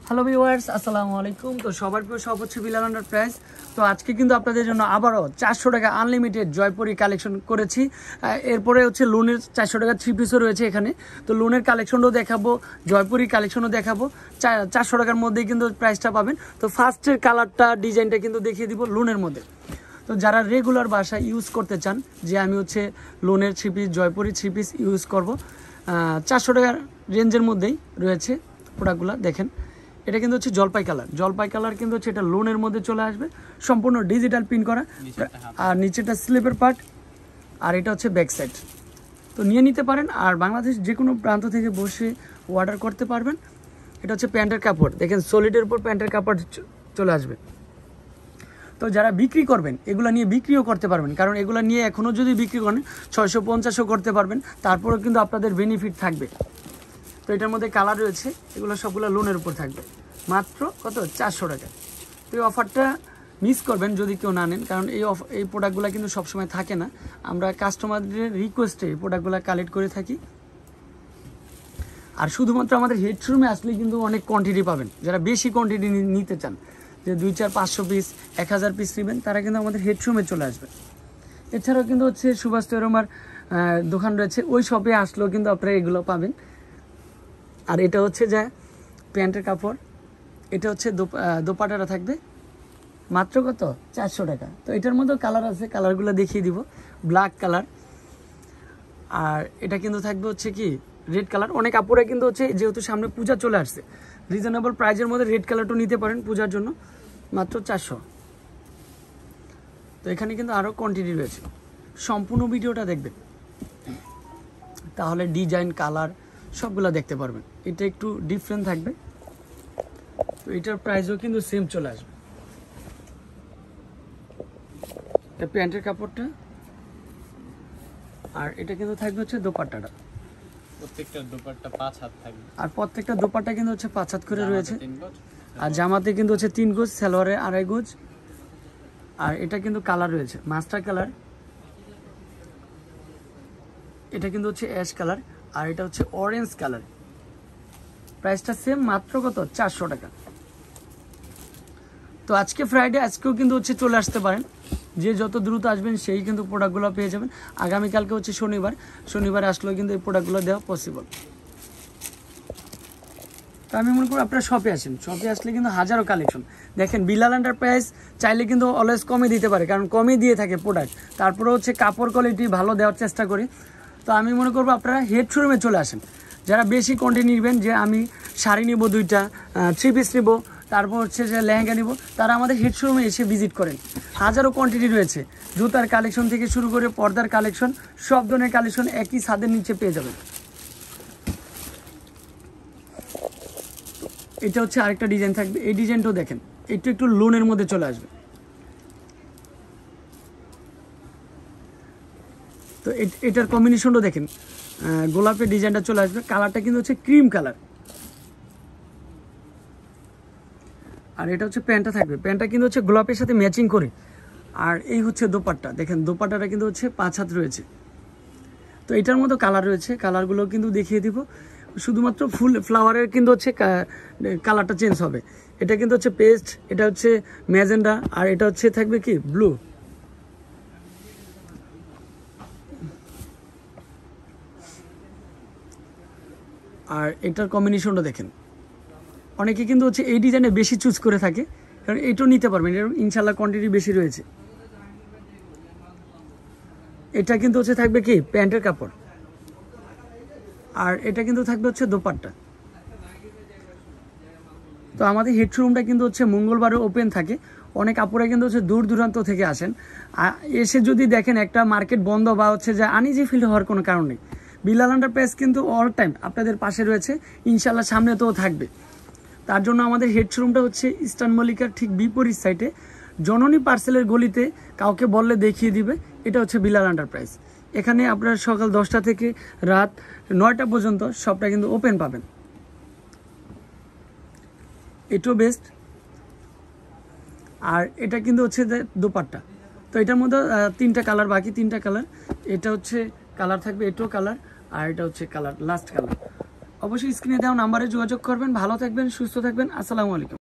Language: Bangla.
হ্যালো ভিউয়ার্স, আসসালামু আলাইকুম। তো সবার প্রিয় সব হচ্ছে বিলাল এন্টারপ্রাইজ। তো আজকে কিন্তু আপনাদের জন্য আবারও 400 টাকা আনলিমিটেড জয়পুরি কালেকশন করেছি। এরপরে হচ্ছে লোনের 400 টাকা থ্রি পিসও রয়েছে এখানে। তো লোনের কালেকশনও দেখাবো, জয়পুরি কালেকশনও দেখাবো। 400 টাকার মধ্যেই কিন্তু প্রাইসটা পাবেন। তো ফার্স্টের কালারটা ডিজাইনটা কিন্তু দেখিয়ে দিব লোনের মধ্যে। তো যারা রেগুলার বাসায় ইউজ করতে চান যে আমি হচ্ছে লোনের three piece Jaipuri three piece use করবো, 400 টাকার রেঞ্জের মধ্যেই রয়েছে প্রোডাক্টগুলো। দেখেন, এটা কিন্তু হচ্ছে জলপাই কালার কিন্তু হচ্ছে এটা লোনের মধ্যে চলে আসবে, সম্পূর্ণ ডিজিটাল প্রিন্ট করা, আর নিচেটা স্লিপের পার্ট, আর এটা হচ্ছে ব্যাক সাইড। তো নিয়ে নিতে পারেন, আর বাংলাদেশ যে কোনো প্রান্ত থেকে বসে অর্ডার করতে পারবেন। এটা হচ্ছে প্যান্টের কাপড়, দেখেন সলিডের উপর প্যান্টের কাপড় চলে আসবে। তো যারা বিক্রি করবেন এগুলো নিয়ে বিক্রিও করতে পারবেন, কারণ এগুলো নিয়ে এখনও যদি বিক্রি করেন 650ও করতে পারবেন, তারপরেও কিন্তু আপনাদের বেনিফিট থাকবে। তো এটার মধ্যে কালার রয়েছে, এগুলো সবগুলো লোনের উপর থাকবে, মাত্র কত 400 টাকা। তো এই অফারটা মিস করবেন যদি কেউ না নেন, কারণ এই প্রোডাক্টগুলো কিন্তু সবসময় থাকে না। আমরা কাস্টমারদের রিকোয়েস্টে এই প্রোডাক্টগুলো কালেক্ট করে থাকি। আর শুধুমাত্র আমাদের হেডশোরুমে আসলে কিন্তু অনেক কোয়ান্টিটি পাবেন। যারা বেশি কোয়ান্টিটি নিতে চান, যে 2, 4, 500 পিস 1000 পিস নেবেন, তারা কিন্তু আমাদের হেডশোরুমে চলে আসবে। এছাড়াও কিন্তু হচ্ছে সুভাষ তৈরমার দোকান রয়েছে, ওই শপে আসলেও কিন্তু আপনারা এগুলো পাবেন। আর এটা হচ্ছে যে প্যান্টের কাপড়, এটা হচ্ছে দোপাটাটা থাকবে মাত্র কত 400 টাকা। তো এটার মধ্যেও কালার আছে, কালারগুলো দেখিয়ে দিব। ব্ল্যাক কালার, আর এটা কিন্তু থাকবে হচ্ছে কি রেড কালার। অনেক আপুরা কিন্তু হচ্ছে যেহেতু সামনে পূজা চলে আসছে, রিজনেবল প্রাইজের মধ্যে রেড কালারটাও নিতে পারেন পূজার জন্য, মাত্র 400। তো এখানে কিন্তু আরও কোয়ান্টিটি রয়েছে, সম্পূর্ণ ভিডিওটা দেখবেন, তাহলে ডিজাইন কালার সবগুলো দেখতে পারবেন। এটা একটু ডিফারেন্ট থাকবে, তো এটার প্রাইসও কিন্তু সেম চলে আসবে। এটা প্যান্টের কাপড়টা, আর এটা কিন্তু থাকবে হচ্ছে দোপাট্টাটা, প্রত্যেকটা দোপাট্টা 5 হাত থাকবে, আর প্রত্যেকটা দোপাট্টা কিন্তু হচ্ছে 5 হাত করে রয়েছে, আর জামাতে কিন্তু হচ্ছে 3 গজ, সালোয়ারে 2.5 গজ। আর এটা কিন্তু কালার রয়েছে মাস্টার কালার, এটা কিন্তু হচ্ছে অ্যাশ কালার, আর এটা হচ্ছে অরেঞ্জ কালার। প্রাইসটা সেম, মাত্র কত 400 টাকা। তো আজকে ফ্রাইডে, আজকেও কিন্তু হচ্ছে চলে আসতে পারেন, যে যত দ্রুত আসবেন সেই কিন্তু প্রোডাক্টগুলো পেয়ে যাবেন। আগামীকালকে হচ্ছে শনিবার আসলেও কিন্তু এই প্রোডাক্টগুলো দেওয়া পসিবল। তো আমি মনে করি আপনারা শপে আসেন, শপে আসলে কিন্তু হাজারো কালেকশন দেখেন। বিলাল এন্টারপ্রাইজ চাইলে কিন্তু অলওয়েজ কমে দিতে পারে, কারণ কমে দিয়ে থাকে প্রোডাক্ট, তারপরে হচ্ছে কাপড় কোয়ালিটি ভালো দেওয়ার চেষ্টা করি। তো আমি মনে করবো আপনারা হেড শোরুমে চলে আসেন। যারা বেশি কোয়ান্টিটি নেবেন, যে আমি শাড়ি নিব 2টা, থ্রি পিস নিব, তারপর হচ্ছে যে লেহেঙ্গা নিব, তারা আমাদের হেড শোরুমে এসে ভিজিট করেন। হাজারো কোয়ান্টিটি রয়েছে, জুতার কালেকশন থেকে শুরু করে পর্দার কালেকশন, সব ধরনের কালেকশন একই ছাদের নিচে পেয়ে যাবেন। এটা হচ্ছে আরেকটা ডিজাইন থাকবে, এই ডিজাইনটাও দেখেন, একটু লোনের মধ্যে চলে আসবে। তো এটার কম্বিনেশনটাও দেখেন, গোলাপের ডিজাইনটা চলে আসবে। কালারটা কিন্তু হচ্ছে ক্রিম কালার, আর এটা হচ্ছে প্যান্টটা থাকবে, প্যান্টটা কিন্তু হচ্ছে গোলাপের সাথে ম্যাচিং করে। আর এই হচ্ছে দোপাট্টা, দেখেন দোপাট্টাটা কিন্তু হচ্ছে 5 হাত রয়েছে। তো এটার মতো কালার রয়েছে, কালারগুলো কিন্তু দেখিয়ে দিব। শুধুমাত্র ফুল ফ্লাওয়ারের কিন্তু হচ্ছে কালারটা চেঞ্জ হবে। এটা কিন্তু হচ্ছে পেস্ট, এটা হচ্ছে ম্যাজেন্ডা, আর এটা হচ্ছে থাকবে কি ব্লু। আর এটার কম্বিনেশনটা দেখেন, অনেকে কিন্তু হচ্ছে এই ডিজাইনে বেশি চুজ করে থাকে, কারণ এটাও নিতে পারবেন, এর ইনশাল্লাহ কোয়ান্টিটি বেশি রয়েছে। এটা কিন্তু হচ্ছে থাকবে কি প্যান্টের কাপড়, আর এটা কিন্তু থাকবে হচ্ছে দোপাট্টা। তো আমাদের হেড শোরুমটা কিন্তু হচ্ছে মঙ্গলবারে ওপেন থাকে। অনেক আপুরা কিন্তু হচ্ছে দূর দূরান্ত থেকে আসেন, এসে যদি দেখেন একটা মার্কেট বন্ধ বা হচ্ছে যে আনইজি ফিল হওয়ার কোনো কারণ নেই। বিলাল এন্টারপ্রাইজ কিন্তু অল টাইম আপনাদের পাশে রয়েছে, ইনশাল্লাহ সামনে তো থাকবে। তার জন্য আমাদের হেড শোরুমটা হচ্ছে ইস্টার্ন মল্লিকার ঠিক বিপরীত সাইডে, জননী পার্সেলের গলিতে, কাউকে বললে দেখিয়ে দিবে। এটা হচ্ছে বিলাল এন্টারপ্রাইজ। এখানে আপনারা সকাল 10টা থেকে রাত 9টা পর্যন্ত সবটা কিন্তু ওপেন পাবেন। এটাও বেস্ট, আর এটা কিন্তু হচ্ছে দোপাট্টা। তো এটার মধ্যে 3টা কালার, বাকি 3টা কালার। এটা হচ্ছে কালার থাকবে, এটাও কালার, আর এটা হচ্ছে কালার লাস্ট কালার। অবশ্যই স্ক্রিনে দেওয়া নাম্বারে যোগাযোগ করবেন। ভালো থাকবেন, সুস্থ থাকবেন। আসসালামু আলাইকুম।